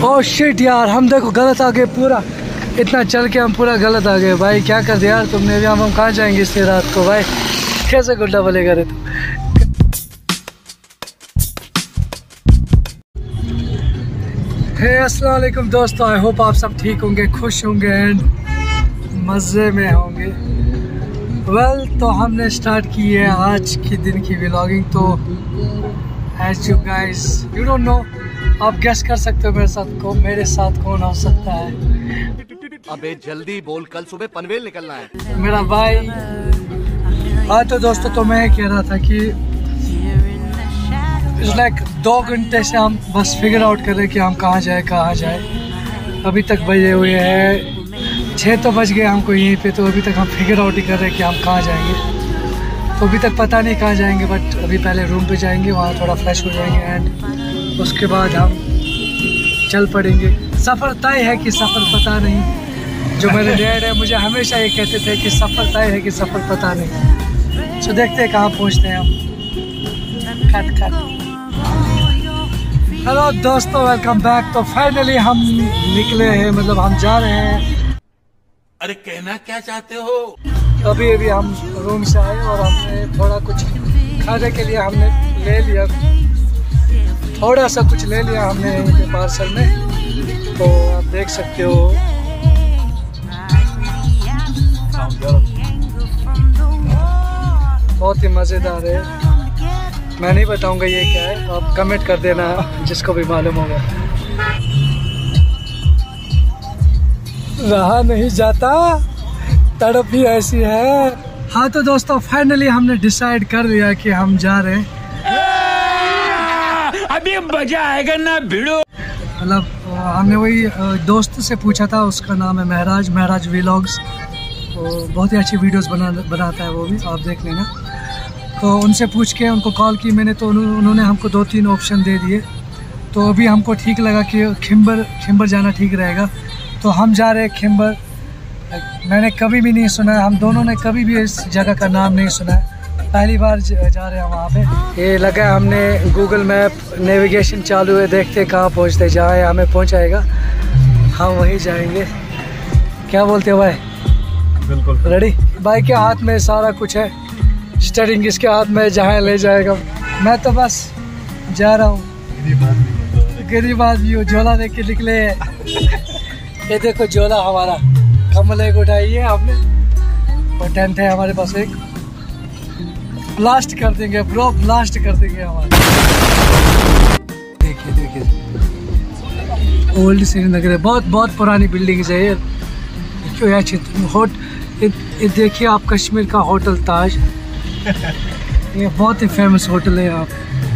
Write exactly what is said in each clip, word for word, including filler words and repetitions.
Oh shit यार, हम देखो गलत आ गए पूरा, इतना चल के हम पूरा गलत आ गए भाई। क्या कर दिया यार तुमने भी, हम हम कहाँ जाएंगे इससे रात को भाई, कैसे गुड्डा बोलेगा रे तू। हे अस्सलाम वालेकुम दोस्तों, आई होप आप सब ठीक होंगे, खुश होंगे एंड मज़े में होंगे। वेल well, तो हमने स्टार्ट की है आज की दिन की व्लॉगिंग। तो as you guys you don't know, आप गेस कर सकते हो मेरे साथ को मेरे साथ कौन हो सकता है। अबे जल्दी बोल, कल सुबह पनवेल निकलना है। मेरा भाई। हाँ तो दोस्तों, तो मैं कह रहा था कि इट्स लाइक दो घंटे से हम बस फिगर आउट कर रहे कि हम कहाँ जाए कहाँ जाए। अभी तक बजे हुए हैं छः तो बज गए हमको यहीं पे, तो अभी तक हम फिगर आउट ही कर रहे हैं कि हम कहाँ जाएंगे। तो अभी तक पता नहीं कहाँ जाएंगे, बट अभी पहले रूम पे जाएंगे, वहाँ थोड़ा फ्रेश हो जाएंगे एंड उसके बाद हम चल पड़ेंगे। सफ़र तय है कि सफ़र पता नहीं। जो मेरे डैड है मुझे हमेशा ये कहते थे कि सफ़र तय है कि सफ़र पता नहीं। तो देखते हैं कहाँ पहुँचते हैं हम। खट खट। हेलो दोस्तों, वेलकम बैक। तो फाइनली हम निकले हैं, मतलब हम जा रहे हैं। अरे कहना क्या चाहते हो? अभी अभी हम रूम से आए और हमने थोड़ा कुछ खाने के लिए हमने ले लिया, थोड़ा सा कुछ ले लिया हमने इनके पार्सल में। तो आप देख सकते हो बहुत ही मज़ेदार है। मैं नहीं बताऊंगा ये क्या है, आप कमेंट कर देना जिसको भी मालूम होगा। रहा नहीं जाता, तड़प ही ऐसी है। हाँ तो दोस्तों, फाइनली हमने डिसाइड कर लिया कि हम जा रहे हैं। अभी मजा आएगा ना भिड़ो। मतलब हमने वही दोस्त से पूछा था, उसका नाम है महराज महराज व्लॉग्स। तो बहुत ही अच्छी वीडियोस बना बनाता है वो भी, आप देख लेना। तो उनसे पूछ के उनको कॉल की मैंने, तो उन्होंने हमको दो तीन ऑप्शन दे दिए। तो अभी हमको ठीक लगा कि खिम्बर खिम्बर जाना ठीक रहेगा। तो हम जा रहे हैं खिम्बर। मैंने कभी भी नहीं सुना है, हम दोनों ने कभी भी इस जगह का नाम नहीं सुना है, पहली बार जा रहे हैं वहाँ पे। ये लगा है हमने गूगल मैप नेविगेशन चालू है, देखते हैं कहाँ पहुँचते, जहाँ हमें पहुँचाएगा हम वहीं जाएंगे। क्या बोलते हो भाई? बिल्कुल रेडी। भाई के हाथ में सारा कुछ है, स्टीयरिंग इसके हाथ में, जहाँ ले जाएगा। मैं तो बस जा रहा हूँ, गरीब आदमी हूँ, झोला देख के निकले। ये देखो झोला हमारा, कम्बल एक उठाई है हमने, और टेंट है हमारे पास एक। ब्लास्ट कर देंगे ब्रो, ब्लास्ट कर देंगे हमारे। देखिए देखिए ओल्ड श्रीनगर है, बहुत बहुत पुरानी बिल्डिंग है ये। क्यों यार होट ये देखिए आप, कश्मीर का होटल ताज, ये बहुत ही फेमस होटल है यहाँ।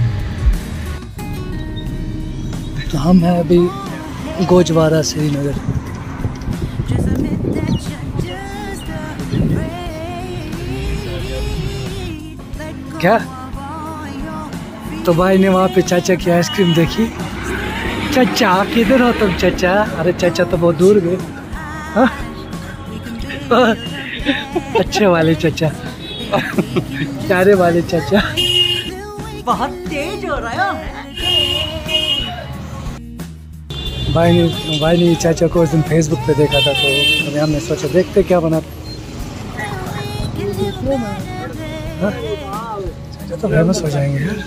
तो हम हैं अभी गोजवारा श्रीनगर। क्या? तो भाई ने वहाँ पे चाचा की आइसक्रीम देखी। चाचा किधर हो तुम चाचा? अरे चाचा तो बहुत दूर गए। हाँ? अच्छे वाले चाचा, प्यारे वाले चाचा। बहुत तेज हो रहा है। भाई ने भाई ने चाचा को उस दिन फेसबुक पे देखा था, तो अभी हमने सोचा देखते क्या बना। हाँ? चाचा तो फेमस हो जाएंगे यार।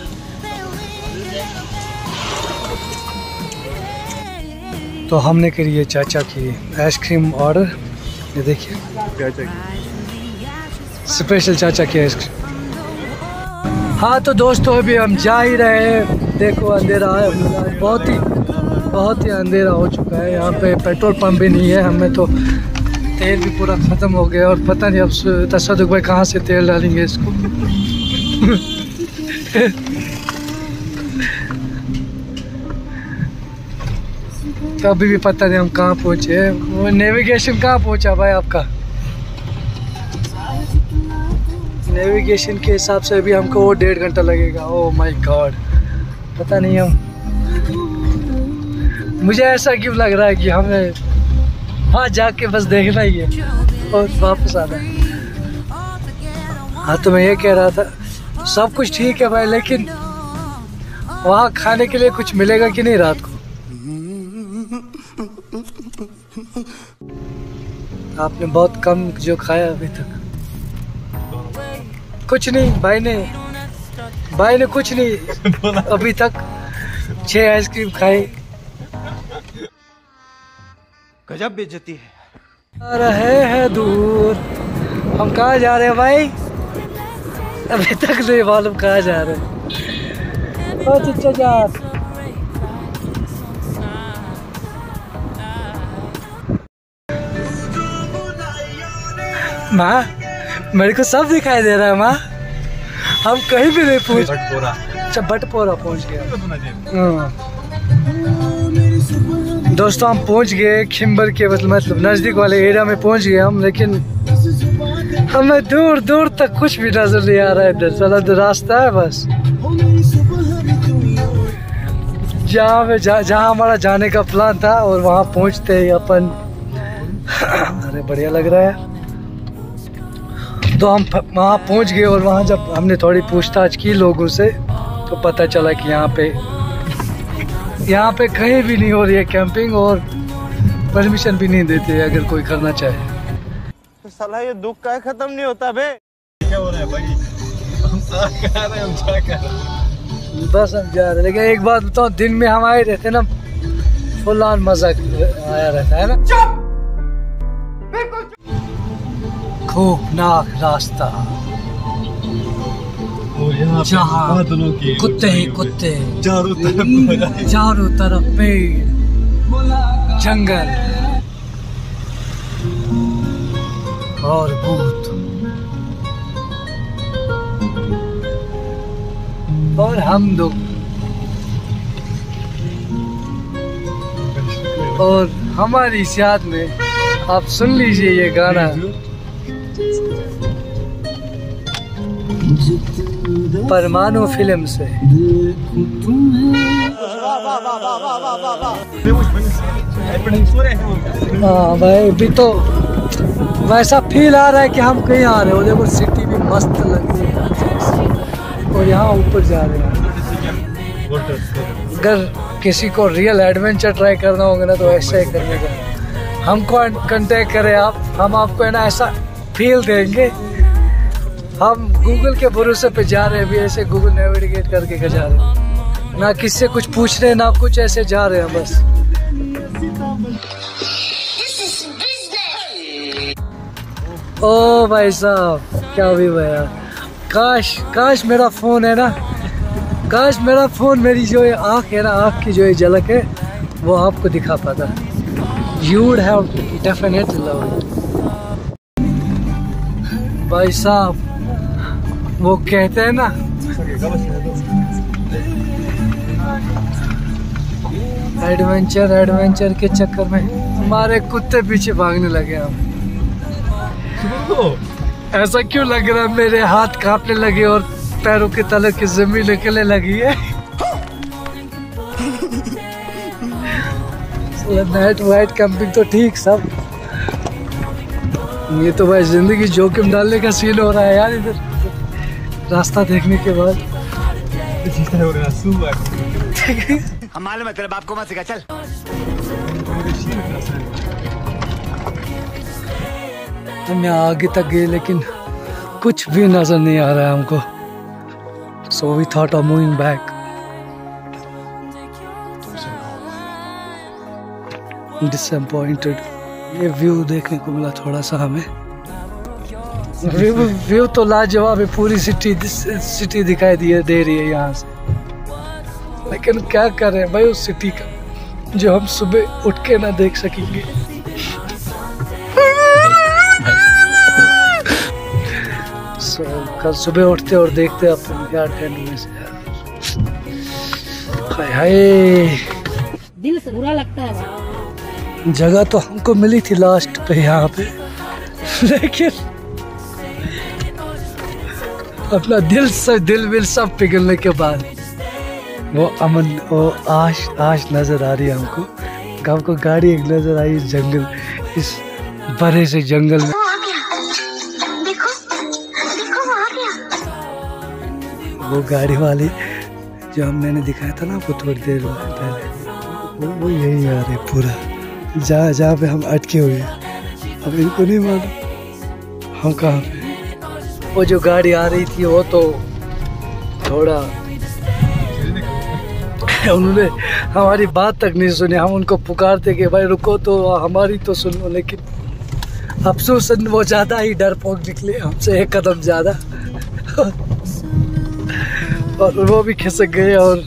तो हमने करी है चाचा की आइसक्रीम ऑर्डर। ये देखिए चाचा की स्पेशल चाचा की आइसक्रीम। हाँ तो दोस्तों, अभी हम जा ही रहे हैं। देखो अंधेरा है, बहुत ही बहुत ही अंधेरा हो चुका है। यहाँ पे पेट्रोल पंप भी नहीं है, हमें तो तेल भी पूरा ख़त्म हो गया, और पता नहीं अब तसदुक भाई कहाँ से तेल डालेंगे इसको। तो अभी भी पता नहीं हम कहाँ पहुँचे। वो नेविगेशन कहाँ पहुँचा भाई आपका? नेविगेशन के हिसाब से अभी हमको वो डेढ़ घंटा लगेगा। ओह माय गॉड, पता नहीं हम, मुझे ऐसा क्यों लग रहा है कि हमें वहाँ जाके बस देखना ही है और वापस आना है। हाँ तो मैं ये कह रहा था, सब कुछ ठीक है भाई, लेकिन वहाँ खाने के लिए कुछ मिलेगा कि नहीं रात को? आपने बहुत कम जो खाया अभी तक। कुछ नहीं भाई ने भाई ने कुछ नहीं अभी तक छह आइसक्रीम खाई। गजब बेइज्जती है। आ रहे हैं दूर, हम कहाँ जा रहे हैं भाई? अभी तक नहीं मालूम कहाँ जा रहे हैं। ओ चचा जान, माँ मेरे को सब दिखाई दे रहा है माँ, हम कहीं भी नहीं पहुँच। अच्छा बटपोरा पहुँच गया। दोस्तों हम पहुँच गए खिम्बर के मतलब नज़दीक वाले एरिया में पहुँच गए हम, लेकिन हमें दूर दूर तक कुछ भी नजर नहीं आ रहा है। इधर चला तो रास्ता है बस, जहाँ पे जहाँ हमारा जाने का प्लान था और वहाँ पहुँचते ही अपन अरे बढ़िया लग रहा है। तो हम वहाँ पहुँच गए और वहाँ जब हमने थोड़ी पूछताछ की लोगों से तो पता चला कि यहाँ पे यहाँ पे कहीं भी नहीं हो रही है कैंपिंग और परमिशन भी नहीं देते अगर कोई करना चाहे। तो साला ये दुख का खत्म नहीं होता बे। क्या हो रहा है भाई? हम आ क्या रहे हैं, हम जा क्या रहे हैं? बस हम जा रहे, लेकिन एक बात बताओ, दिन में हम आए रहते ना फुल ऑन मजा आया रहता है ना। खौफनाक रास्ता और यहाँ पे जहाँ बादलों की कुत्ते ही कुत्ते, चारों तरफ चारों तरफ पेड़, जंगल और भूत, और हम लोग और हमारी इस याद में आप सुन लीजिए ये गाना परमाणु फिल्म से। हाँ भाई अभी तो वैसा फील आ रहा है कि हम कहीं आ रहे हो। देखो सिटी भी मस्त लग रही है और यहाँ ऊपर जा रहे हैं। अगर किसी को रियल एडवेंचर ट्राई करना होगा ना तो ऐसा ही करने का, हमको कांटेक्ट करें आप, हम आपको है ना ऐसा फील देंगे। हम गूगल के भरोसे पे जा रहे हैं, अभी ऐसे गूगल नेविगेट करके जा रहे हैं, ना किससे कुछ पूछ रहे ना कुछ, ऐसे जा रहे हैं बस। ओ भाई साहब क्या भी भैया, काश काश मेरा फोन है ना, काश मेरा फोन मेरी जो है आँख है ना, आँख की जो है झलक है वो आपको दिखा पाता। You would have definitely loved it। भाई साहब वो कहते हैं ना एडवेंचर एडवेंचर के चक्कर में हमारे कुत्ते पीछे भागने लगे हम। ऐसा क्यों लग रहा है? मेरे हाथ कांपने लगे और पैरों के तले की जमीन निकलने लगी है। नाइट वाइट कैंपिंग तो ठीक सब, ये तो भाई जिंदगी जोखिम डालने का सीन हो रहा है यार इधर रास्ता देखने के बाद। हम मालूम है तेरे बाप को मत सिखा, चल। हम यहाँ आगे तक गए लेकिन कुछ भी नजर नहीं आ रहा है हमको। So we thought of moving back। Disappointed। ये व्यू देखने को मिला थोड़ा सा हमें। व्यू व्यू तो लाजवाब है, पूरी सिटी सिटी दिखाई दिए दे रही है यहाँ से, लेकिन क्या करें भाई उस सिटी का जो हम सुबह उठ के ना देख सकेंगे। so, कल सुबह उठते और देखते अपन यार टेंट में से यार, हाय हाय दिल से बुरा लगता है भाई। जगह तो हमको मिली थी लास्ट पे यहाँ पे, लेकिन अपना दिल से दिल विल सब पिघलने के बाद वो अमन वो आश आश नजर आ रही है हमको। हमको गाड़ी एक नजर आई इस जंगल, इस बड़े से जंगल में। देखो, देखो वो आ गया। वो गाड़ी वाली जो हम मैंने दिखाया था ना आपको थोड़ी देर पहले, वो वो यही आ रही पूरा जहाँ जहाँ पे हम अटके हुए हैं। अब इनको नहीं मालूम हम कहाँ पे। वो जो गाड़ी आ रही थी वो तो थोड़ा उन्होंने हमारी बात तक नहीं सुनी। हम उनको पुकारते कि भाई रुको तो हमारी तो सुन लो, लेकिन अफसोस वो ज़्यादा ही डरपोक निकले हमसे एक कदम ज़्यादा और वो भी खिसक गए। और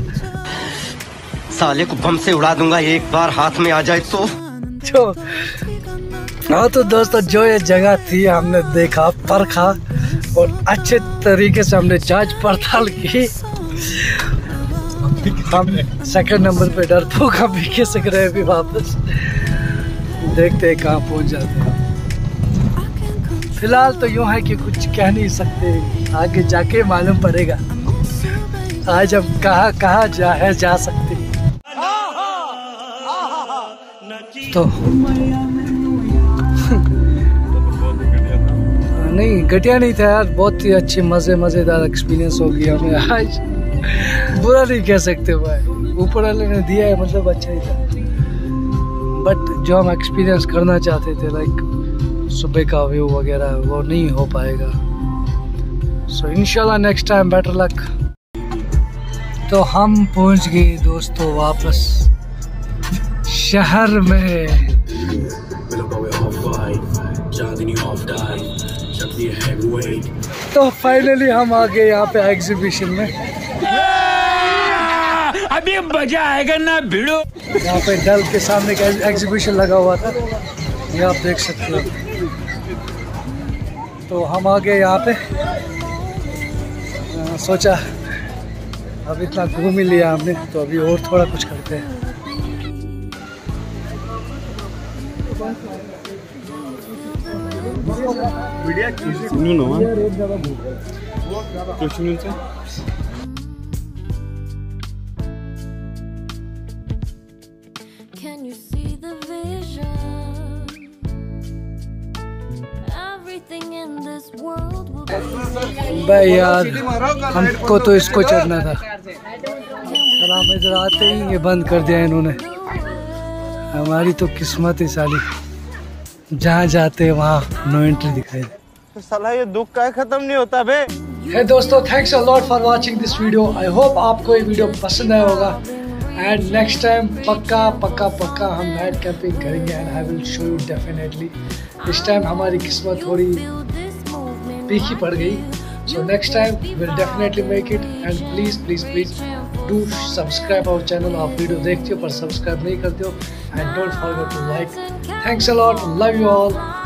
साले को बम से उड़ा दूंगा एक बार हाथ में आ जाए तो। जो हाँ तो दोस्तों जो ये जगह थी हमने देखा, परखा और अच्छे तरीके से हमने जांच पड़ताल की। हम सेकंड नंबर पे डरपोक हम भी खिसक रहे अभी वापस। देखते हैं कहाँ पहुँच जाते हैं। फिलहाल तो यूँ है कि कुछ कह नहीं सकते, आगे जाके मालूम पड़ेगा आज हम कहाँ कहाँ जा है जा सकते। तो नहीं घटिया नहीं था यार, बहुत ही अच्छी मज़े मज़ेदार एक्सपीरियंस हो गया हमें आज। बुरा नहीं कह सकते भाई, ऊपर वाले ने दिया है मतलब अच्छा ही था। बट जो हम एक्सपीरियंस करना चाहते थे लाइक सुबह का व्यू वगैरह वो नहीं हो पाएगा। सो इंशाल्लाह नेक्स्ट टाइम बेटर लक। तो हम पहुंच गए दोस्तों वापस शहर में। तो फाइनली हम आ गए यहाँ पे एग्जीबिशन में। अभी मजा आएगा ना भिड़ो। यहाँ पे डल के सामने का एग्जीबिशन लगा हुआ था, ये आप देख सकते हो। तो हम आ गए यहाँ पे, आ, सोचा अब इतना घूम ही लिया हमने तो अभी और थोड़ा कुछ करते हैं। Can you see the vision? Everything in this world will be. भाई यार हमको तो इसको चढ़ना था, पर हम इधर आते ही ये बंद कर दिया इन्होंने। हमारी तो किस्मत ही साली, जहाँ जाते हैं वहाँ नो एंट्री दिखाई दे। साला ये दुख का खत्म नहीं होता बे। है दोस्तों, thanks a lot for watching this video. I hope आपको ये वीडियो पसंद आया होगा। एंड नेक्स्ट टाइम पक्का पक्का पक्का हम नाइट कैंपिंग करेंगे and I will show you definitely. इस टाइम हमारी किस्मत थोड़ी पीछी पड़ गई, so next time will definitely make it. And please please please do subscribe our channel. आप वीडियो देखते हो पर सब्सक्राइब नहीं करते हो, and don't forget to like. Thanks a lot, love you all.